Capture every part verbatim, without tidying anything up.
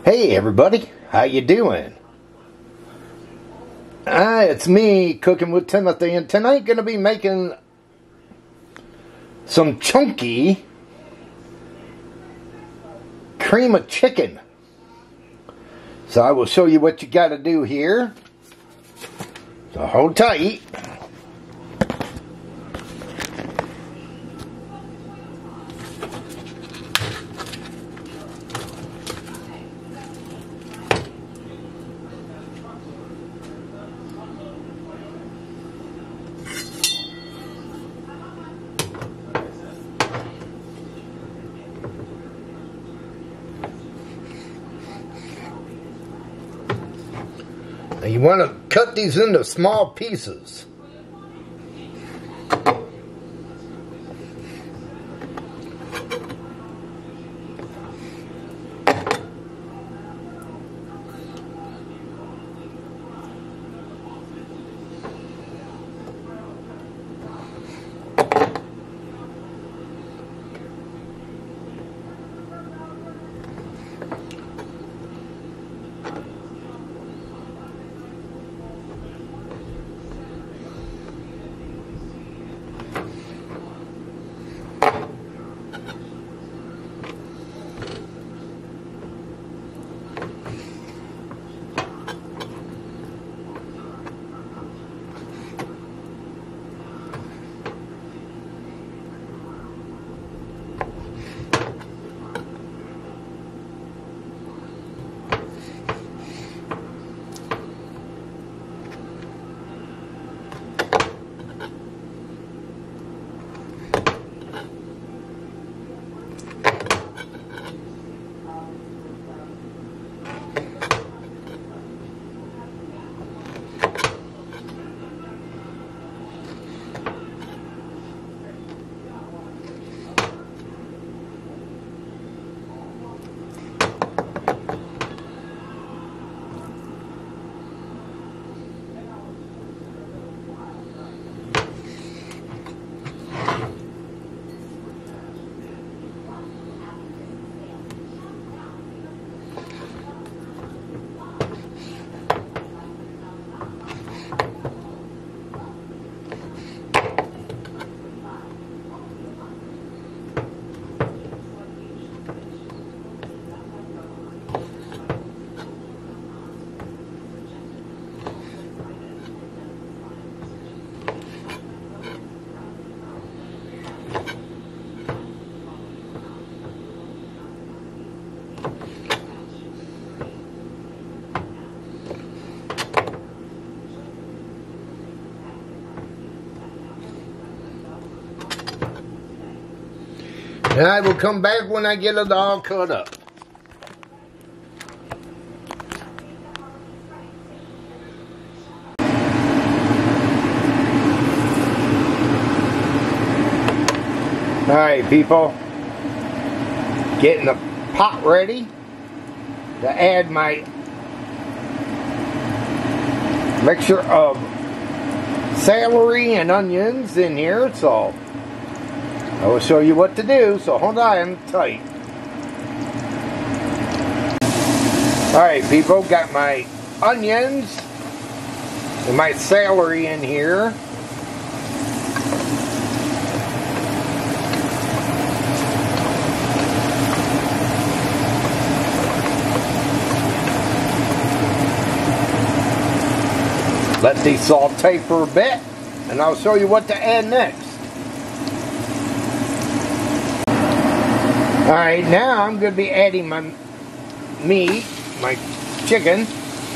Hey everybody, how you doing? Ah, it's me, Cooking with Timothy, and tonight going to be making some chunky cream of chicken. So I will show you what you got to do here. So hold tight. Now you want to cut these into small pieces. And I will come back when I get it all cut up. Alright people, getting the pot ready to add my mixture of celery and onions in here, so I will show you what to do, so hold on tight. Alright people, got my onions and my celery in here. Let these saute for a bit, and I'll show you what to add next. Alright, now I'm going to be adding my meat, my chicken.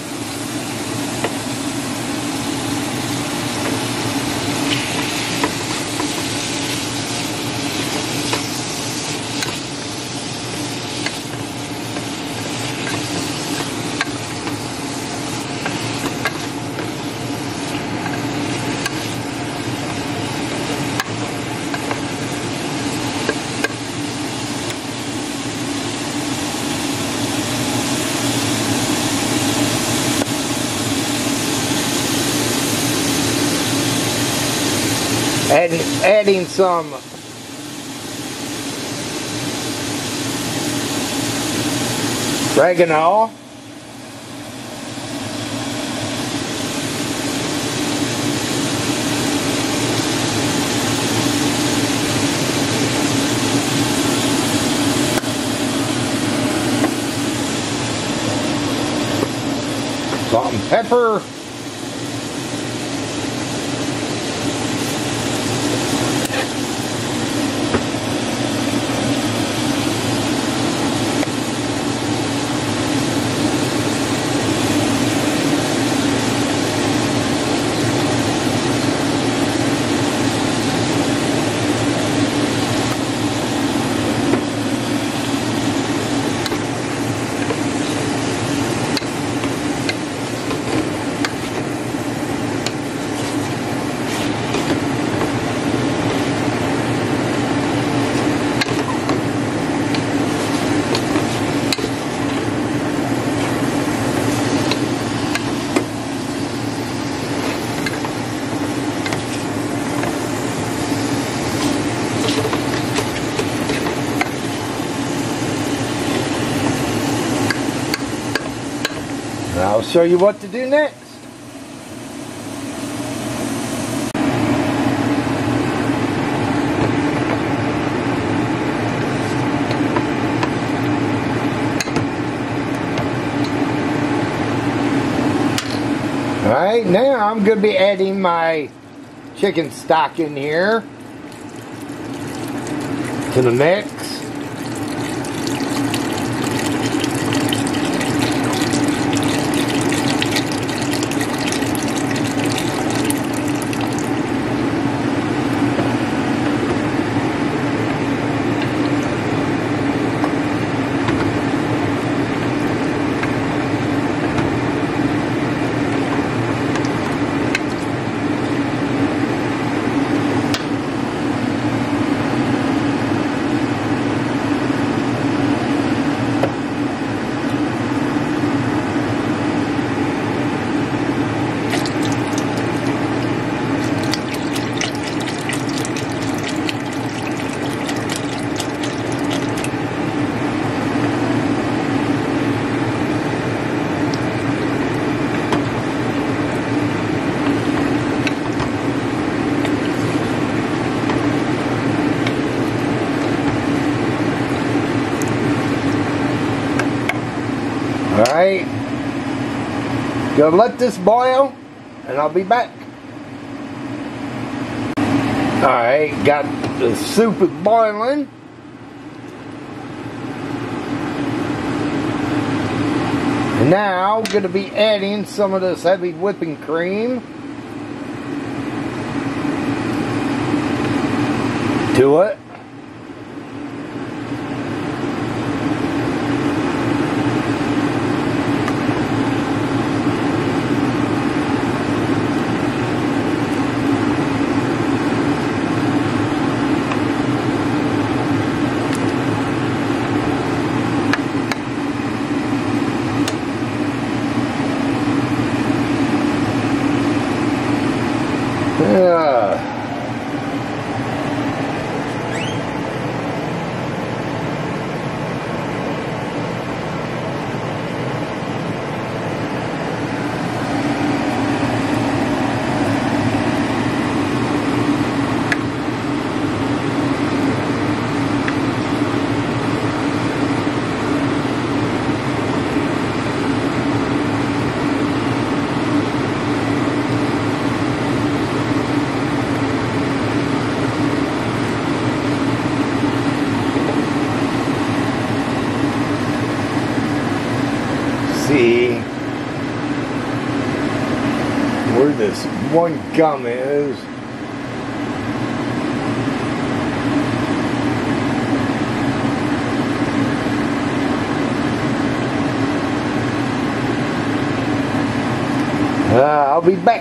Adding, adding some oregano, salt and pepper, and I'll show you what to do next. Alright, now I'm going to be adding my chicken stock in here to the mix. Alright, gonna let this boil and I'll be back. Alright, got the soup is boiling. And now I'm gonna be adding some of this heavy whipping cream to it. Yeah. See where this one gum is. Uh, I'll be back.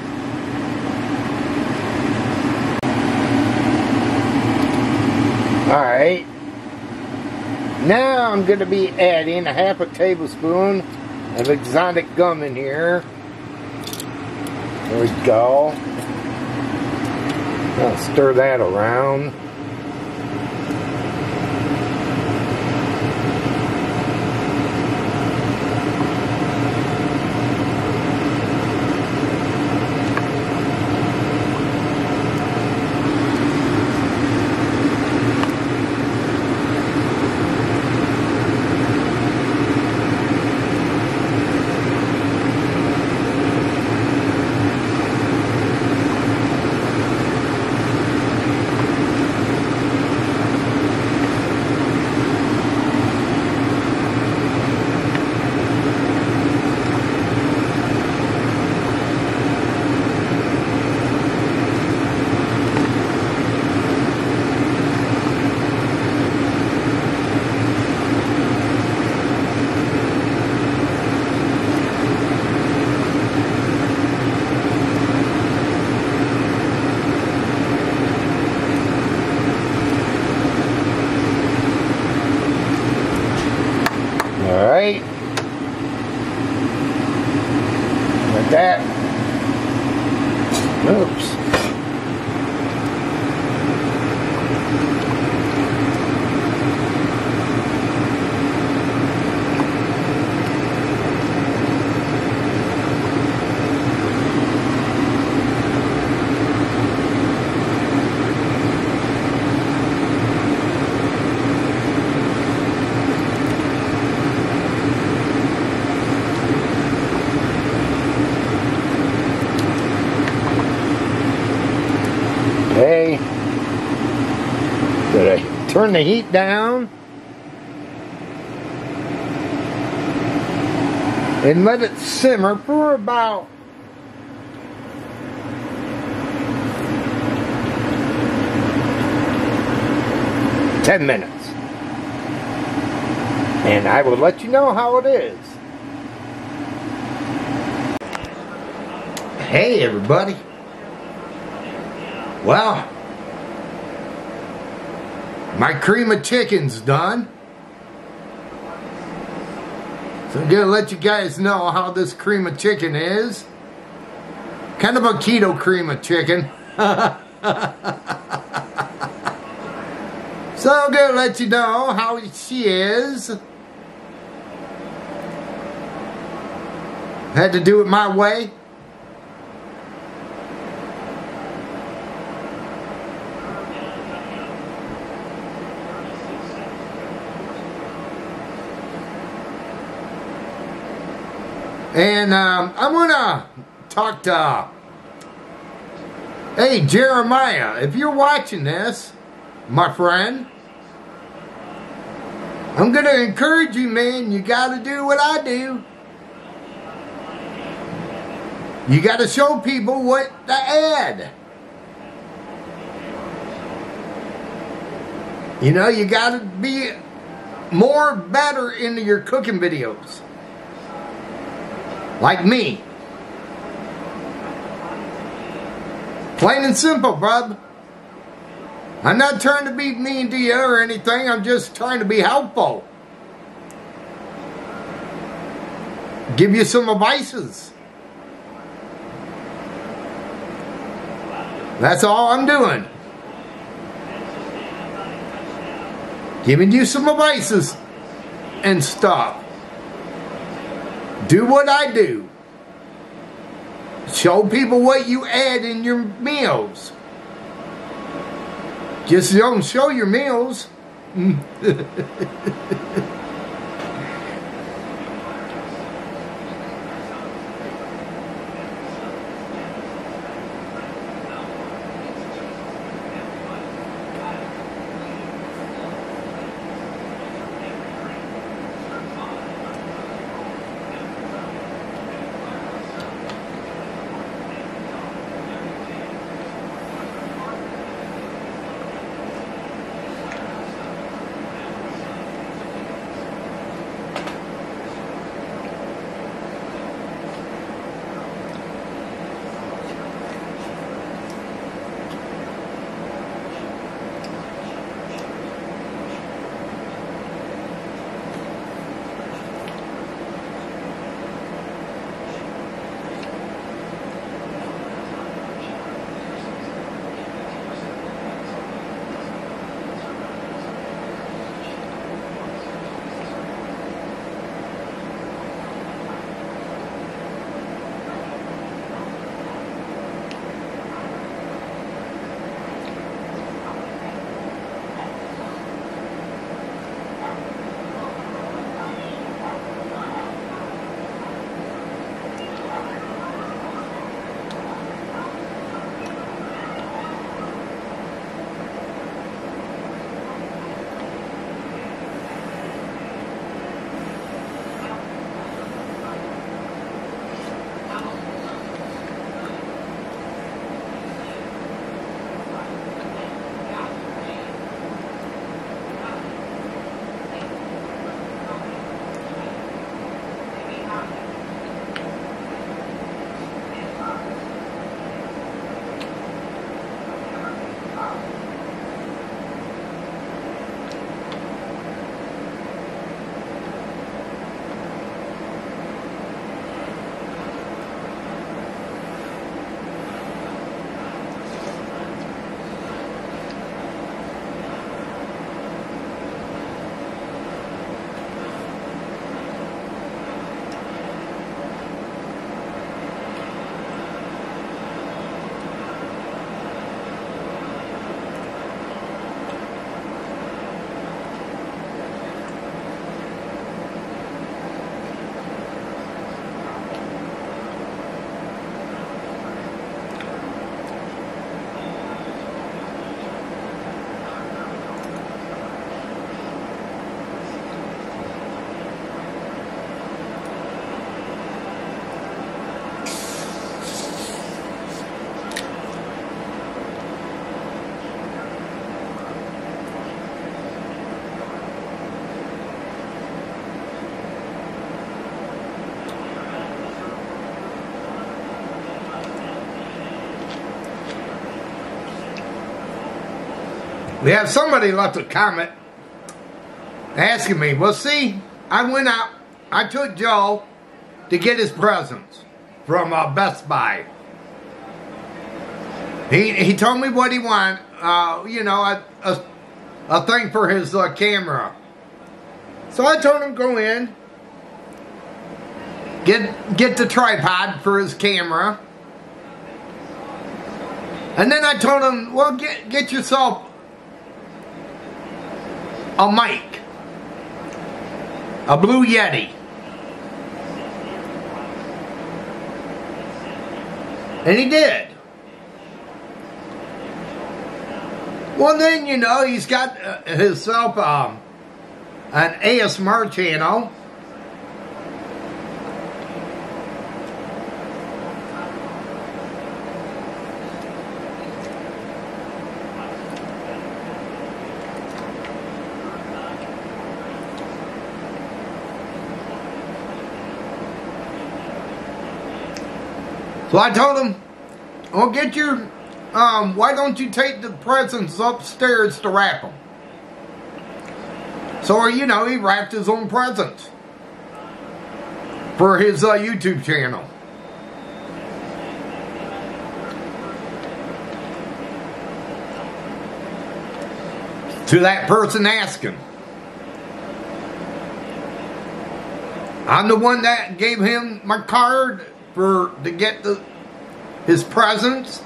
Alright. Now I'm going to be adding a half a tablespoon of exotic gum in here. There we go. I'll stir that around. Alright. Like that. Oops. Okay. Did I turn the heat down? And let it simmer for about ten minutes. And I will let you know how it is. Hey everybody. Well, my cream of chicken's done. So I'm gonna let you guys know how this cream of chicken is. Kind of a keto cream of chicken. So I'm gonna let you know how she is. Had to do it my way. And um, I'm gonna talk to, hey Jeremiah, if you're watching this, my friend, I'm gonna encourage you, man. You gotta do what I do. You gotta show people what to add. You know, you gotta be more better into your cooking videos. Like me. Plain and simple, bub. I'm not trying to be mean to you or anything. I'm just trying to be helpful. Give you some advices. That's all I'm doing. Giving you some advices and stuff. Do what I do. Show people what you add in your meals. Just don't show your meals. We have somebody left a comment asking me, well, see, I went out, I took Joe to get his presents from uh, Best Buy. He he told me what he wanted, uh, you know, a, a, a thing for his uh, camera. So I told him go in, get get the tripod for his camera, and then I told him, well, get get yourself a mic, a Blue Yeti. And he did. Well, then, you know, he's got uh, himself um, an A S M R channel. So I told him, well, get your, um, why don't you take the presents upstairs to wrap them? So, you know, he wrapped his own presents for his uh, YouTube channel. To that person asking. I'm the one that gave him my card for to get the his presents.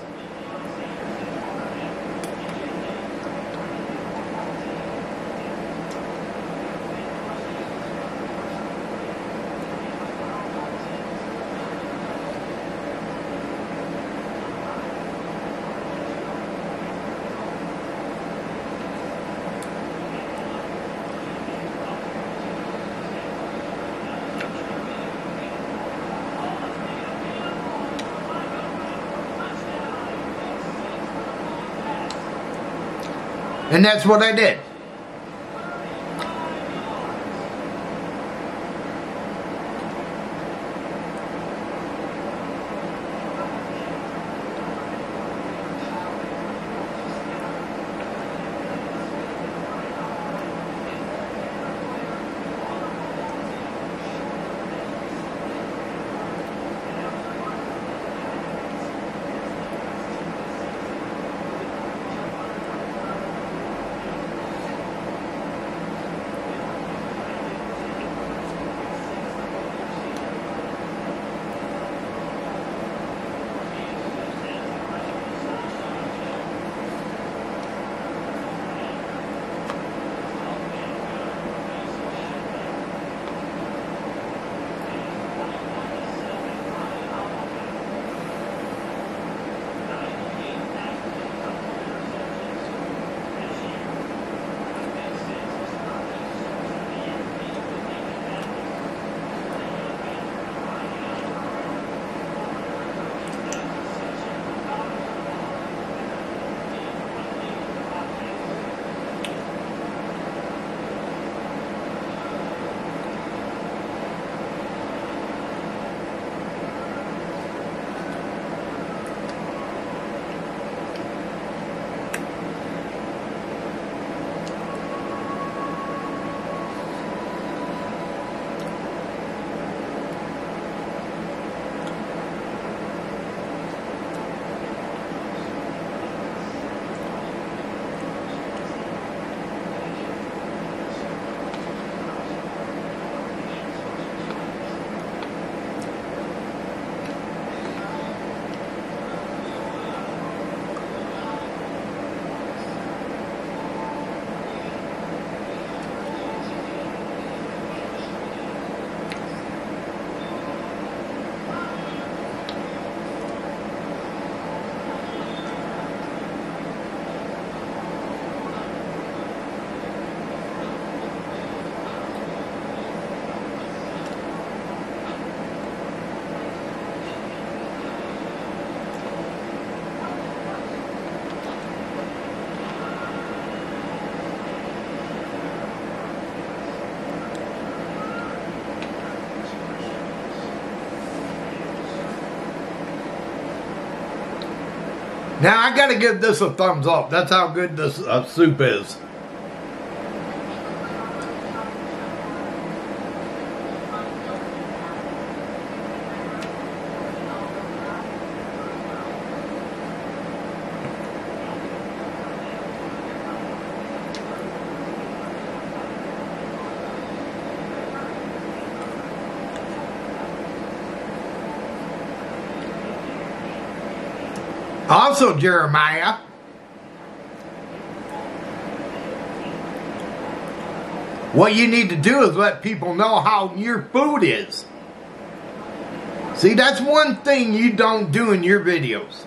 And that's what I did. Now I gotta give this a thumbs up. That's how good this uh, soup is. Also, Jeremiah, what you need to do is let people know how your food is. See, that's one thing you don't do in your videos,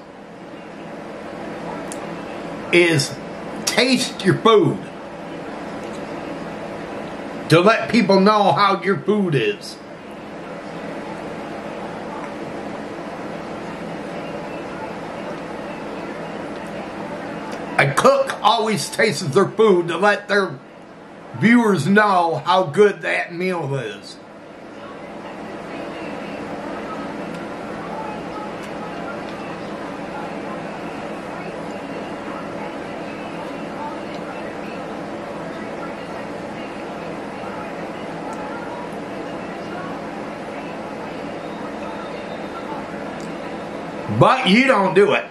is taste your food. To let people know how your food is. A cook always tastes their food to let their viewers know how good that meal is. But you don't do it.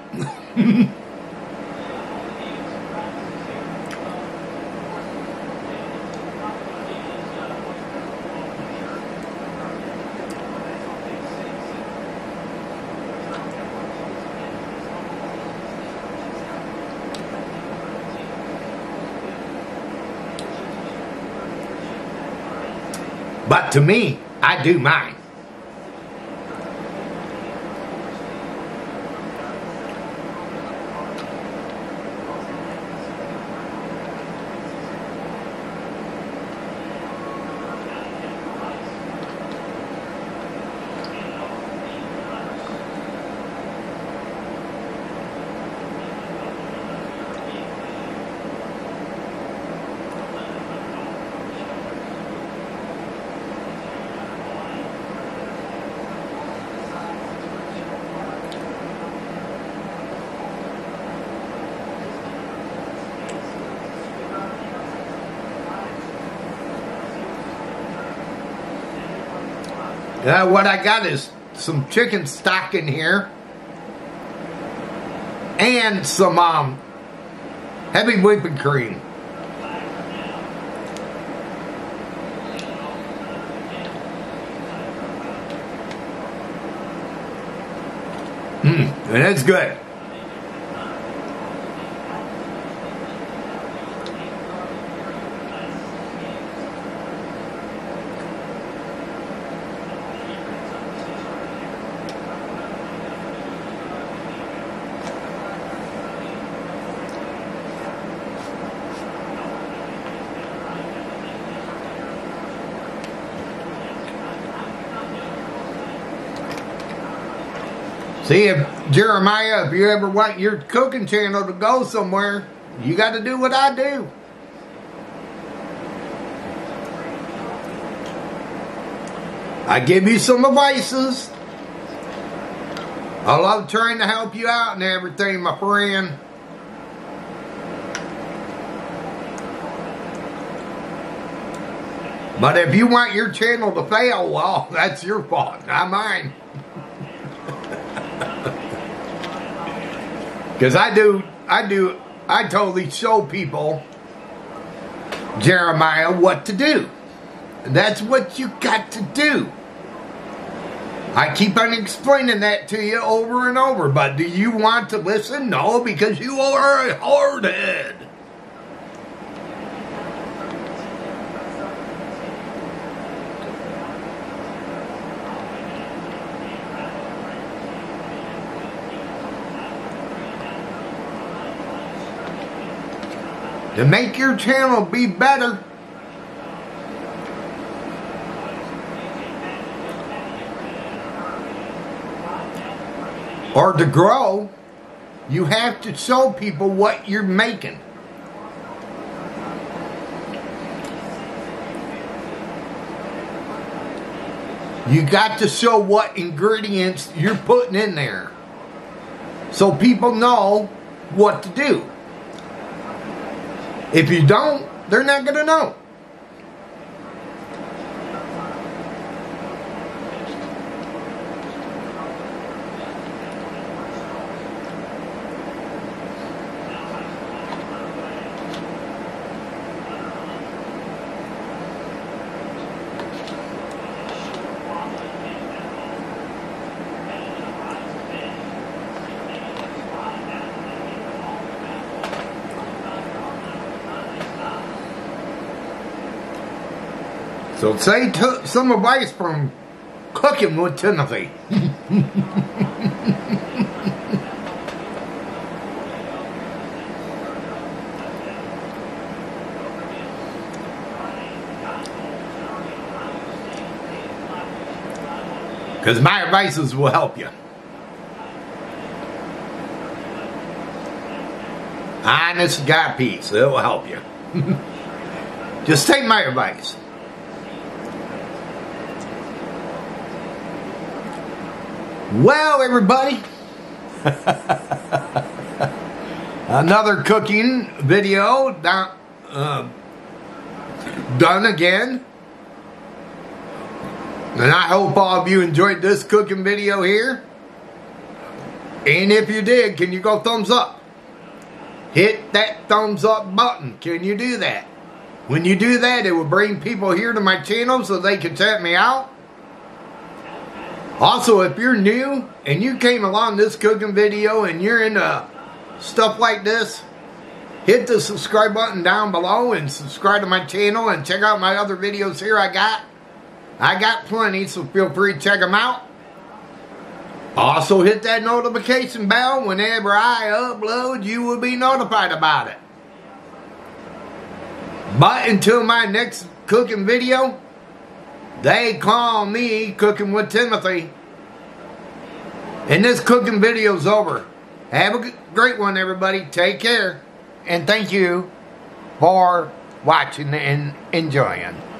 But to me, I do mine. Uh, what I got is some chicken stock in here and some um, heavy whipping cream. Mmm, and it's good. See, if Jeremiah, if you ever want your cooking channel to go somewhere, you got to do what I do. I give you some advices. I love trying to help you out and everything, my friend. But if you want your channel to fail, well, that's your fault, not mine. Because I do, I do, I totally show people, Jeremiah, what to do. That's what you got to do. I keep on explaining that to you over and over, but do you want to listen? No, because you are a hardhead. To make your channel be better, or to grow, you have to show people what you're making. You got to show what ingredients you're putting in there. so people know what to do. If you don't, they're not going to know. So say took some advice from Cooking with Timothy. Because my advices will help you. Honest guy piece, it will help you. Just take my advice. Well, everybody, another cooking video down, uh, done again. And I hope all of you enjoyed this cooking video here. And if you did, can you go thumbs up? Hit that thumbs up button. Can you do that? When you do that, it will bring people here to my channel so they can check me out. Also, if you're new and you came along this cooking video and you're into stuff like this, hit the subscribe button down below and subscribe to my channel and check out my other videos here I got. I got plenty, so feel free to check them out. Also, hit that notification bell. Whenever I upload, you will be notified about it. But until my next cooking video, they call me Cooking with Timothy. And this cooking video's over. Have a great one, everybody. Take care. And thank you for watching and enjoying.